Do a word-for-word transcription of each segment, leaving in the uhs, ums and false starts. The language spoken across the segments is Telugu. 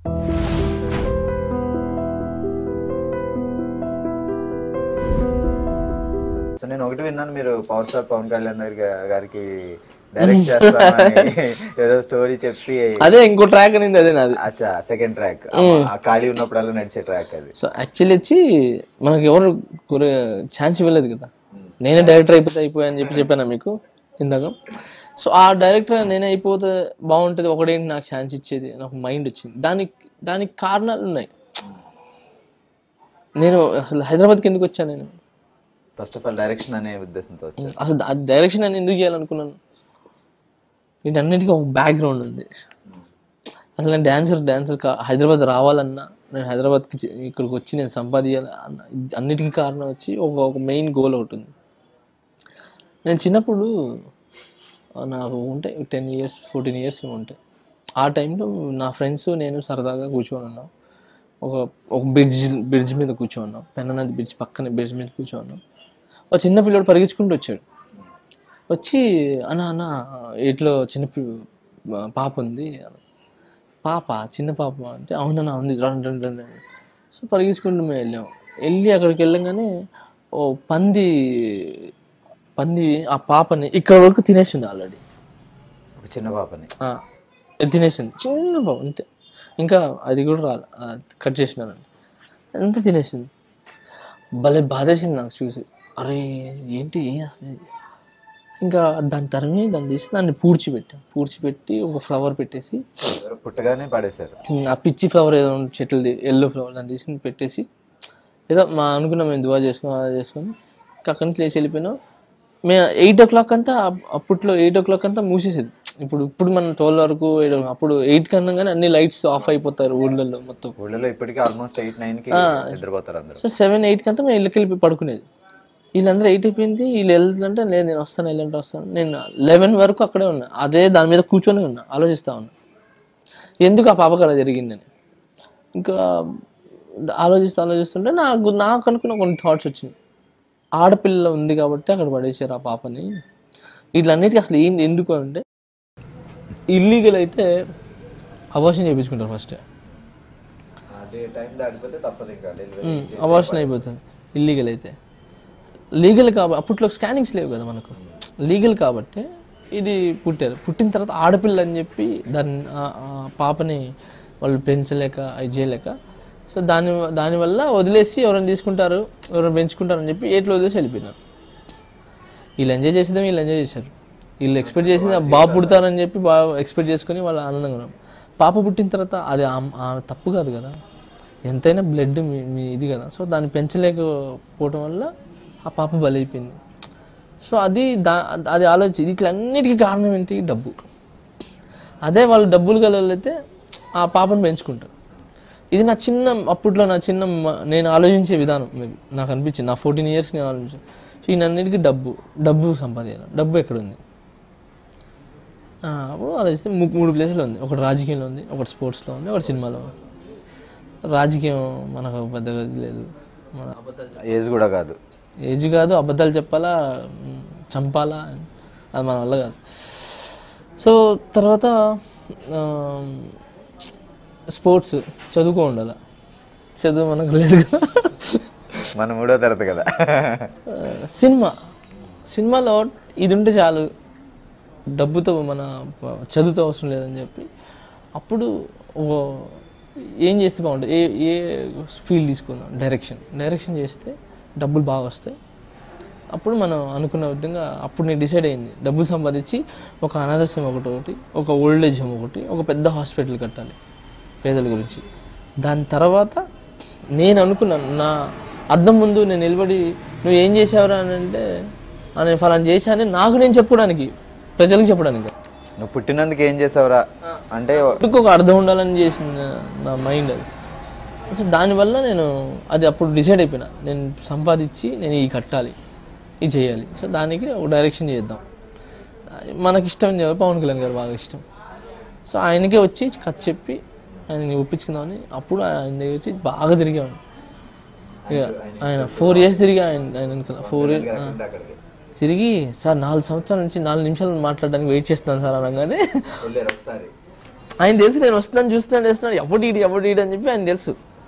సో నేను ఒకటి విన్నాను, మీరు పవర్ స్టార్ పవన్ కళ్యాణ్ గారికి డైరెక్ట్ చేస్తామని ఏదో స్టోరీ చెప్పి. అదే ఇంకో ట్రాక్ అనేది అదే నాది. అచ్చా, సెకండ్ ట్రాక్ ఖాళీ ఉన్నప్పుడల్లా నడిచే ట్రాక్ అది. సో యాక్చువల్లీ వచ్చి మనకి ఎవరు ఛాన్స్ ఇవ్వలేదు కదా, నేనే డైరెక్టర్ అయిపోతే అయిపోయా అని చెప్పి చెప్పాను మీకు ఇందాక. సో ఆ డైరెక్టర్ నేనే అయిపోతే బాగుంటుంది, ఒకటేంటి నాకు ఛాన్స్ ఇచ్చేది నాకు మైండ్ వచ్చింది. దానికి దానికి కారణాలు ఉన్నాయి. నేను అసలు హైదరాబాద్కి ఎందుకు వచ్చాను, నేను ఫస్ట్ ఆఫ్ ఆల్ డైరెక్షన్ అనే ఉద్దేశంతో వచ్చాను. అసలు డైరెక్షన్ అని ఎందుకు చేయాలనుకున్నాను, వీటన్నిటికీ ఒక బ్యాక్గ్రౌండ్ ఉంది. అసలు నేను డ్యాన్సర్ డ్యాన్సర్ కా హైదరాబాద్ రావాలన్నా, నేను హైదరాబాద్కి ఇక్కడికి వచ్చి నేను సంపాదించాలి అన్న అన్నిటికీ కారణం వచ్చి ఒక ఒక మెయిన్ గోల్ ఒకటి ఉంది. నేను చిన్నప్పుడు నాకు ఉంటాయి టెన్ ఇయర్స్ ఫోర్టీన్ ఇయర్స్ ఉంటాయి. ఆ టైంలో నా ఫ్రెండ్స్ నేను సరదాగా కూర్చొని ఉన్నాం. ఒక ఒక బ్రిడ్జ్ బ్రిడ్జ్ మీద కూర్చొని ఉన్నాం, పెన్ననది బ్రిడ్జ్ పక్కనే బ్రిడ్జ్ మీద కూర్చొని ఉన్నాం. ఒక చిన్న పిల్లడు పరిగెత్తుకుంటూ వచ్చాడు. వచ్చి అన్న అన్న ఇట్లో చిన్న పాప ఉంది. పాప చిన్న పాప అంటే అవునన్నా ఉంది, రండి రండి రండి. సో పరిగెత్తుకుంటూ మేము వెళ్ళాం. వెళ్ళి అక్కడికి వెళ్ళంగానే ఓ పంది పంది ఆ పాపని ఇక్కడ వరకు తినేసింది ఆల్రెడీ. చిన్న పాపని తినేసింది, చిన్న పాప అంతే. ఇంకా అది కూడా రాలి కట్ చేసినానండి, అంతా తినేసింది. భలే బాధేసింది నాకు చూసి, అరే ఏంటి అసలు. ఇంకా దాని తరిమి దాన్ని తీసి దాన్ని పూడ్చిపెట్టాం. పూడ్చిపెట్టి ఒక ఫ్లవర్ పెట్టేసి పుట్టగానే పడేశారు. ఆ పిచ్చి ఫ్లవర్ ఏదో చెట్లది ఎల్లో ఫ్లవర్ దాన్ని తీసి పెట్టేసి ఏదో మా అనుకున్నాం మేము దువా చేసుకుని అలా చేసుకొని అక్కడి నుంచి లేచి వెళ్ళిపోయినాం. మేము ఎయిట్ ఓ క్లాక్ అంతా అప్పట్లో ఎయిట్ ఓ క్లాక్ అంతా మూసేసేది. ఇప్పుడు ఇప్పుడు మనం ట్వెల్వ్ వరకు అప్పుడు ఎయిట్ కన్నా కానీ అన్ని లైట్స్ ఆఫ్ అయిపోతారు ఊళ్ళల్లో మొత్తం. ఊళ్ళలో ఇప్పటికీ ఆల్మోస్ట్ ఎయిట్ నైన్ కి నిద్రపోతారు అందరూ. సో సెవెన్ ఎయిట్కి అంతా మేము ఇళ్ళకి వెళ్ళి పడుకునేది. వీళ్ళందరూ ఎయిట్ అయిపోయింది, వీళ్ళు వెళ్తుంటే లేదు నేను వస్తాను వెళ్ళంటే వస్తాను. నేను లెవెన్ వరకు అక్కడే ఉన్నా, అదే దాని మీద కూర్చొని ఉన్నా, ఆలోచిస్తూ ఉన్నా ఎందుకు ఆ పాపకు అలా జరిగిందని. ఇంకా ఆలోచిస్తూ ఆలోచిస్తుంటే నాకు నాకు అనుకున్న కొన్ని థాట్స్ వచ్చినాయి. ఆడపిల్ల ఉంది కాబట్టి అక్కడ పడేసారు ఆ పాపని. వీటిలన్నిటికీ అసలు ఏం ఎందుకు అంటే ఇల్లీగల్ అయితే అబార్షన్ చేయించుకుంటారు ఫస్ట్, అబార్షన్ అయిపోతుంది. ఇల్లీగల్ అయితే లీగల్ కాబట్టి అప్పట్లో స్కానింగ్స్ లేవు కదా మనకు, లీగల్ కాబట్టి ఇది పుట్టారు. పుట్టిన తర్వాత ఆడపిల్ల అని చెప్పి దాన్ని పాపని వాళ్ళు పెంచలేక అది చేయలేక సో దాని దానివల్ల వదిలేసి ఎవరైనా తీసుకుంటారు ఎవరైనా పెంచుకుంటారని చెప్పి ఏట్లో వదిలేసి వెళ్ళిపోయినారు. వీళ్ళు ఎంజాయ్ చేసేదాం వీళ్ళు ఎంజాయ్ చేశారు. వీళ్ళు ఎక్స్పెక్ట్ చేసింది బాబు పుడతారని చెప్పి బాగా ఎక్స్పెక్ట్ చేసుకొని వాళ్ళు ఆనందంగా ఉన్నారు. పాప పుట్టిన తర్వాత అది తప్పు కాదు కదా, ఎంతైనా బ్లడ్ మీ మీ ఇది కదా. సో దాన్ని పెంచలేకపోవడం వల్ల ఆ పాప బలైపోయింది. సో అది దా అది ఆలోచించి వీటిలన్నిటికీ కారణం ఏంటి, డబ్బు. అదే వాళ్ళు డబ్బులు కలవైతే ఆ పాపను పెంచుకుంటారు. ఇది నా చిన్న అప్పట్లో నా చిన్న నేను ఆలోచించే విధానం మేబీ నాకు అనిపించింది. నా ఫోర్టీన్ ఇయర్స్ నేను ఆలోచించాను. సో ఈయనన్నిటికీ డబ్బు డబ్బు సంపాదించాలి. డబ్బు ఎక్కడుంది అప్పుడు ఆలోచిస్తే మూడు ప్లేసులు ఉంది. ఒకటి రాజకీయంలో ఉంది, ఒకటి స్పోర్ట్స్లో ఉంది, ఒకటి సినిమాలో ఉంది. రాజకీయం మనకు పెద్దగా లేదు, మన ఏజ్ కూడా కాదు ఏజ్ కాదు అబద్ధాలు చెప్పాలా చంపాలా అది మన వల్ల కాదు. సో తర్వాత స్పోర్ట్స్ చదువుకో ఉండాలి, చదువు మనకు లేదు కదా, మన మూడో తరగతి కదా. సినిమా సినిమాలో ఇది ఉంటే చాలు, డబ్బుతో మన చదువుతో అవసరం లేదని చెప్పి అప్పుడు ఏం చేస్తే బాగుంటుంది, ఏ ఏ ఫీల్డ్ తీసుకుందాం, డైరెక్షన్ డైరెక్షన్ చేస్తే డబ్బులు బాగా వస్తాయి. అప్పుడు మనం అనుకున్న విధంగా అప్పుడు నేను డిసైడ్ అయింది డబ్బులు సంపాదించి ఒక అనాథాశ్రమం ఒకటి ఒకటి ఒక ఓల్డ్ ఏజ్ హోమ్ ఒకటి ఒక పెద్ద హాస్పిటల్ కట్టాలి పేదల గురించి. దాని తర్వాత నేను అనుకున్నాను నా అద్దం ముందు నేను నిలబడి నువ్వు ఏం చేసావురా అని అంటే నేను ఫలానా చేశానని నాకు నేను చెప్పుకోవడానికి, ప్రజలకు చెప్పడానికి. నువ్వు పుట్టినందుకు ఏం చేసావురా అంటే ఒక అర్థం ఉండాలని చేసిన నా మైండ్ అది. సో దానివల్ల నేను అది అప్పుడు డిసైడ్ అయిపోయినా నేను సంపాదించి నేను ఈ కట్టాలి ఇది చేయాలి. సో దానికి ఒక డైరెక్షన్ చేద్దాం, మనకి ఇష్టం చెప్పి పవన్ కళ్యాణ్ గారు బాగా ఇష్టం. సో ఆయనకే వచ్చి కథ చెప్పి ఆయనని ఒప్పించుకుందామని అప్పుడు ఆయన దగ్గర వచ్చి బాగా తిరిగాను. ఇక ఆయన ఫోర్ ఇయర్స్ తిరిగి ఆయన ఆయన ఫోర్ ఇయర్స్ తిరిగి సార్ నాలుగు సంవత్సరాల నుంచి నాలుగు నిమిషాలు మాట్లాడడానికి వెయిట్ చేస్తున్నాను సార్ అనగానే ఆయన తెలుసు నేను వస్తున్నాను చూస్తున్నాను చేస్తున్నాను ఎవడు ఈడు ఎవడు ఈడు అని చెప్పి ఆయన తెలుసు.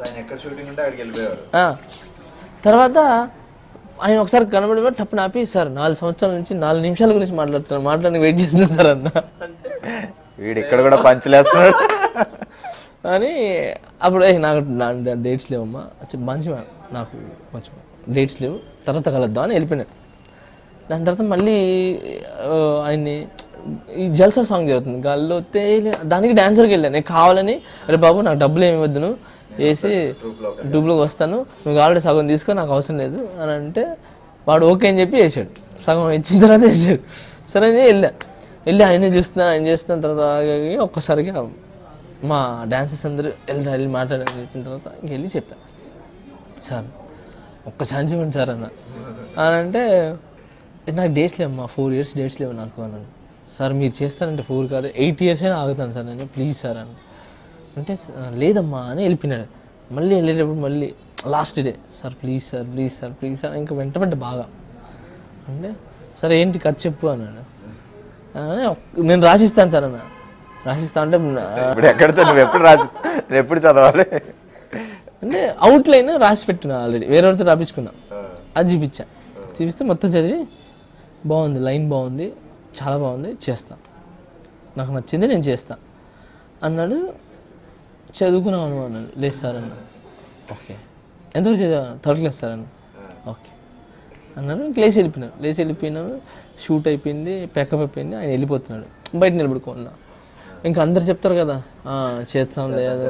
తర్వాత ఆయన ఒకసారి కనబడి టప్పు నాపి సార్ నాలుగు సంవత్సరాల నుంచి నాలుగు నిమిషాల గురించి మాట్లాడుతున్నాను మాట్లాడడానికి వెయిట్ చేస్తున్నాను సార్ అన్న. వీడు ఇక్కడ కూడా పంచలేస్తున్నాడు అని అప్పుడు నాకు డేట్స్ లేవమ్మా మంచి నాకు కొంచెం డేట్స్ లేవు తర్వాత కలుద్దాం అని వెళ్ళిపోయినాడు. దాని తర్వాత మళ్ళీ ఆయన్ని ఈ జల్సా సాంగ్ జరుగుతుంది గాల్లో తేలి దానికి డాన్సర్కి వెళ్ళాను నేను కావాలని. అరే బాబు నాకు డబ్బులు ఏమి వద్దు నువ్వు వేసి ట్యూబ్లోకి వస్తాను నువ్వు ఆల్రెడీ సగం తీసుకో నాకు అవసరం లేదు అని అంటే వాడు ఓకే అని చెప్పి వేసాడు. సగం ఇచ్చిన తర్వాత వేసాడు. సరే నేను వెళ్ళా వెళ్ళి ఆయనే చూస్తున్నా ఆయన చేస్తున్న తర్వాత ఒక్కసారిగా మా డాన్సర్స్ అందరూ వెళ్ళి వెళ్ళి మాట్లాడాలని చెప్పిన తర్వాత ఇంకెళ్ళి చెప్పాను సార్ ఒక్క ఛాన్స్ ఇవ్వండి సార్ అన్న అని అంటే నాకు డేట్స్ లేవమ్మా ఫోర్ ఇయర్స్ డేట్స్ లేవు నాకు అన్నాను. సార్ మీరు చేస్తారంటే ఫోర్ కాదు ఎయిట్ ఇయర్స్ అయినా ఆగుతాను సార్ నేను ప్లీజ్ సార్ అని అంటే లేదమ్మా అని వెళ్ళిపోయినాడు. మళ్ళీ వెళ్ళేటప్పుడు మళ్ళీ last day sir please sir please sir please sir ఇంకా వెంటబడ్డ బాగా అంటే సరే ఏంటి కథ చెప్పు అన్నాడు. నేను రాసిస్తాను సార్ అన్న రాసిస్తా అంటే ఎక్కడ ఎప్పుడు రాసి ఎప్పుడు చదవాలి అంటే అవుట్లైన్ రాసి పెట్టినా ఆల్రెడీ వేరేవారితో రాపించుకున్నా అది చూపించా చూపిస్తే మొత్తం చదివి బాగుంది లైన్ బాగుంది చాలా బాగుంది చేస్తా నాకు నచ్చింది నేను చేస్తా అన్నాడు. చదువుకున్నాను అన్నాడు. లేదు సార్ అన్న ఓకే ఎంతవరకు చదివా థర్డ్ క్లాస్ సార్ అన్న ఓకే అన్నాడు. ఇంక లేచి వెళ్ళిపోయినాడు లేచి వెళ్ళిపోయినాడు షూట్ అయిపోయింది ప్యాకప్ అయిపోయింది ఆయన వెళ్ళిపోతున్నాడు. బయట నిలబడుకున్నా ఇంకా అందరు చెప్తారు కదా చేస్తాం లేదా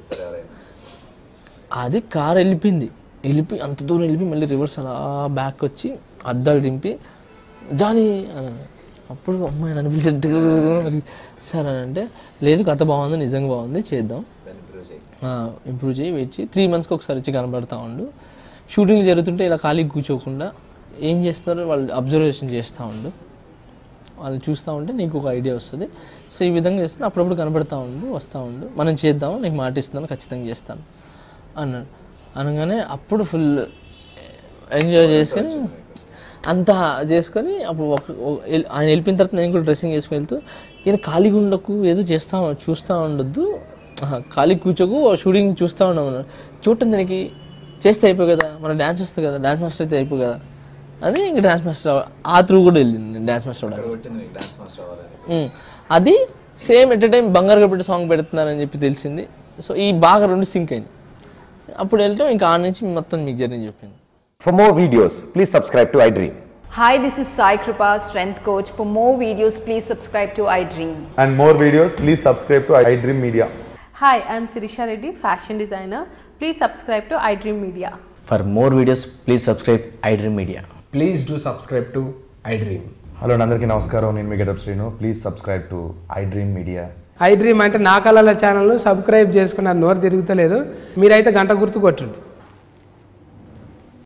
అది కార్ వెళ్ళిపోయింది వెళ్ళిపోయి అంత దూరం వెళ్ళిపోయి మళ్ళీ రివర్స్ అలా బ్యాక్ వచ్చి అద్దాలు దింపి జానీ అన్నాను. అప్పుడు అమ్మాయి నన్ను పిలిచి సార్ అని అంటే లేదు కథ బాగుంది నిజంగా బాగుంది చేద్దాం ఇంప్రూవ్ చేయి వెయిట్ చేయి త్రీ మంత్స్కి ఒకసారి వచ్చి కనబడతా ఉండు షూటింగ్ జరుగుతుంటే ఇలా ఖాళీ కూర్చోకుండా ఏం చేస్తారో వాళ్ళు అబ్జర్వేషన్ చేస్తూ ఉండు వాళ్ళు చూస్తూ ఉంటే నీకు ఒక ఐడియా వస్తుంది. సో ఈ విధంగా చేస్తే అప్పుడప్పుడు కనబడతా ఉండు వస్తూ ఉండు మనం చేద్దాము నీకు మాట ఇస్తున్నాను ఖచ్చితంగా చేస్తాను అన్నాడు. అనగానే అప్పుడు ఫుల్ ఎంజాయ్ చేసుకొని అంతా చేసుకొని అప్పుడు ఆయన వెళ్ళిపోయిన తర్వాత నేను కూడా డ్రెస్సింగ్ చేసుకుని వెళ్తూ ఈయన ఖాళీగా ఉండకు ఏదో చేస్తా చూస్తూ ఉండొద్దు ఖాళీ కూర్చోకు షూటింగ్ చూస్తూ ఉన్నాం చూడటం దానికి చేస్తే అయిపోయి కదా మన డ్యాన్స్ వస్తుంది కదా డ్యాన్స్ మాస్టర్ అయితే అయిపోయి కదా అని ఇంక డ్యాన్స్ మాస్టర్ ఆ త్రూ కూడా వెళ్ళింది నేను డ్యాన్స్ మాస్టర్ అవ్వడానికి. అది సేమ్ ఎట్ ఎ టైం బంగారు గడ్డ సాంగ్ పెడుతున్నారని చెప్పి తెలిసింది. సో ఈ బాగా రెండు సింక్ అయింది. అప్పుడు వెళ్ళటం ఇంకా ఆ నుంచి మొత్తం మీకు జర్నీ చెప్పింది. For more videos, please subscribe to iDream. Hi, this is Sai Kripa, strength coach. For more videos, please subscribe to iDream. And more videos, please subscribe to iDream Media. Hi, I am Sirisha Reddy, fashion designer. Please subscribe to iDream Media. For more videos, please subscribe iDream Media. Please do subscribe to iDream. Hello, Nandarki Namaskaram. Nenu Meetup Srinu. Please subscribe to iDream Media. iDream అంటే నా కళల ఛానల్ సబ్స్క్రైబ్ చేసుకున్న నోరు తిరుగుతలేదు మీరైతే గంట గుర్తు కొట్టండి.